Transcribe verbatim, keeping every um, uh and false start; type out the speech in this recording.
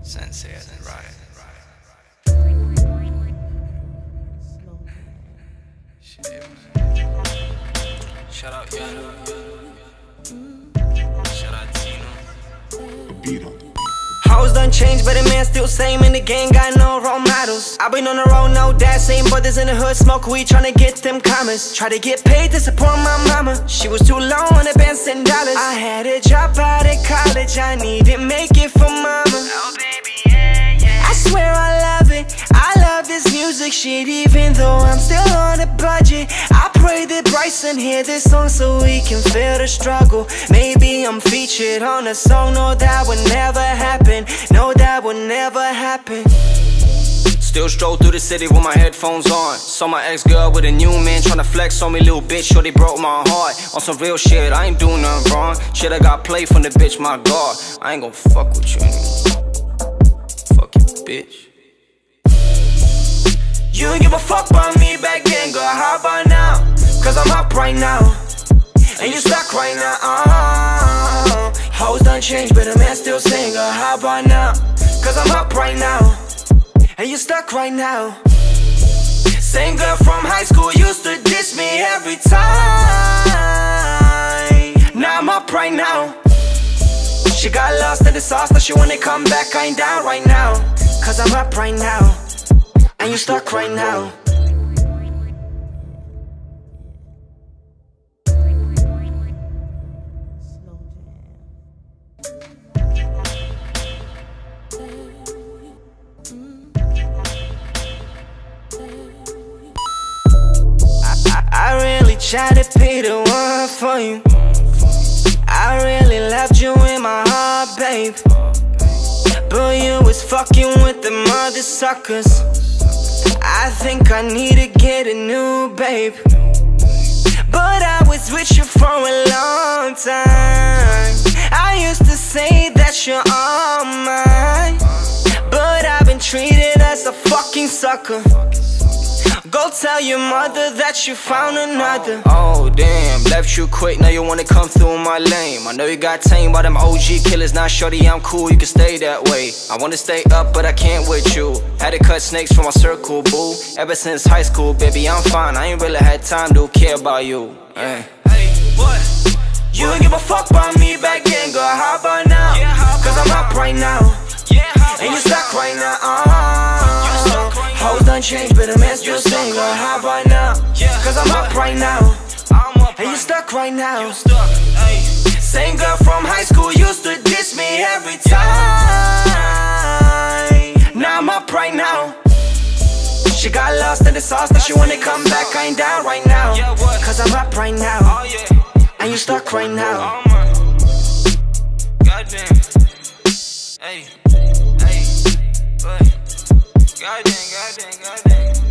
Sensei as in right. Shit, man. Shout out Yano. Shout out Tino. Beat on. Hoes done changed, but the man still same. In the gang, got no role models. I been on the road, no dad. Same brothers in the hood, smoke weed, tryna get them commas. Try to get paid to support my mama. She was too low on the band, ten dollars. I had to drop out of college. I needed make it for mama. Oh baby, yeah, yeah. I swear I love it. I love this music shit, even though I'm still on a budget. I pray that Bryson hear this song so we can feel the struggle. Maybe I'm featured on a song. No, that would never happen. No, that would never happen. Still stroll through the city with my headphones on. Saw my ex-girl with a new man tryna flex on me, little bitch. Sure, they broke my heart. On some real shit, I ain't doing nothing wrong. Shit, I got play from the bitch, my God. I ain't gon' fuck with you anymore. Fuck you, bitch. You ain't give a fuck about me back then, girl, how about now? Cause I'm up right now, and you stuck right now. uh, Hoes done changed, but the man still sing, girl, how about now? Cause I'm up right now, and you stuck right now. Same girl from high school used to diss me every time. Now I'm up right now. She got lost in the sauce, now she wanna come back. I ain't down right now, cause I'm up right now, and you stuck right now. I really tried to be the one for you. I really left you in my heart, babe. But you was fucking with the mother suckers. I think I need to get a new babe. But I was with you for a long time. I used to say that you're all mine, but I've been treated as a fucking sucker. Go tell your mother that you found another. Oh damn, left you quick, now you wanna come through my lane. I know you got tamed by them O G killers. Now shorty, I'm cool, you can stay that way. I wanna stay up, but I can't with you. Had to cut snakes from my circle, boo. Ever since high school, baby, I'm fine. I ain't really had time to care about you. Hey, hey, what? You ain't give a fuck about me back then, girl, how about now? Cause I'm up right now, and you stuck right now. uh, Hoes done changed, but the man still sing, girl, how about now? Cause I'm up right now, and you stuck right now. Same girl from high school used to diss me every time. Now I'm up right now. She got lost in the sauce, now she wanna come back. I ain't down right now, cause I'm up right now, and you stuck right now. Goddamn. Hey, hey, but goddamn, goddamn, goddamn.